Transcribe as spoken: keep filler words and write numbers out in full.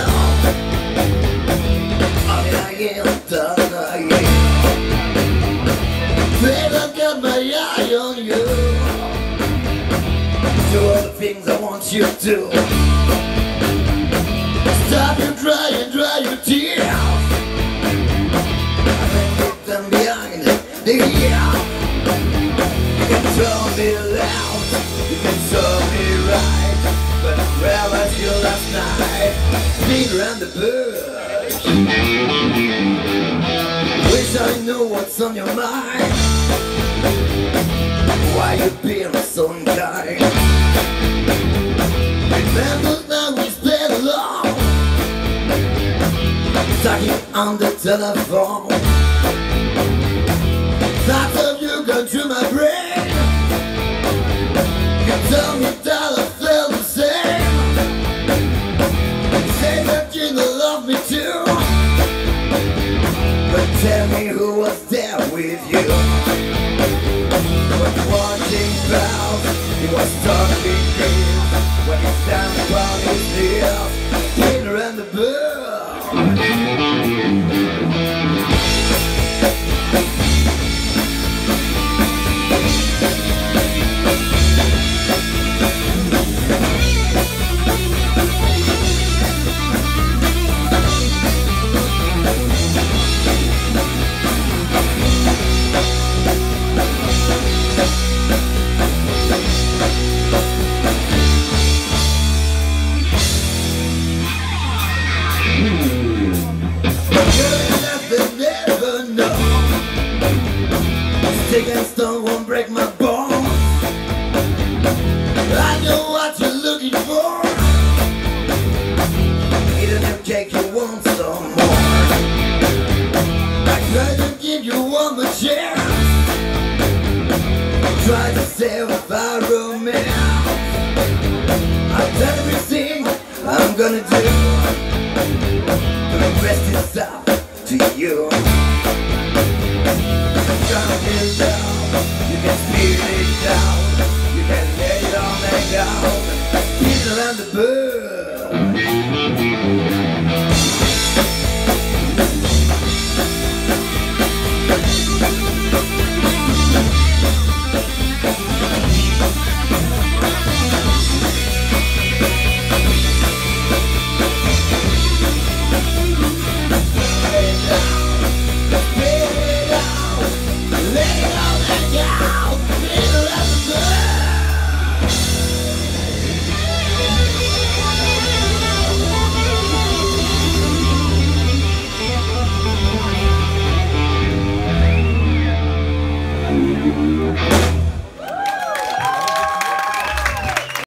Oh yeah, yeah, da, yeah. Babe, I've got my eye on you. Do all the things I want you to. Stop you crying, dry your tears. I can put them behind the ear. You can tell me loud, you can tell me right, but where was you last night? Been around the bush. Wish I knew what's on your mind. Why you being so unkind? Remember that we spent alone, talking on the telephone. Thoughts of you go through my brain. You tell me that I feel the same. Say that you don't love me too, but tell me who was there with you. Was watching clouds, he was talking deep. When he stands upon his knees, playing around the bush. Stick and stone won't break my bones. I know what you're looking for. Eat a new cake, you want some more. I try to give you one more chance. Try to save our romance. I've done everything I'm gonna do. The rest is up to you. You can speed it down, you can let it all hang down, speed around the bird. Let it all hang down.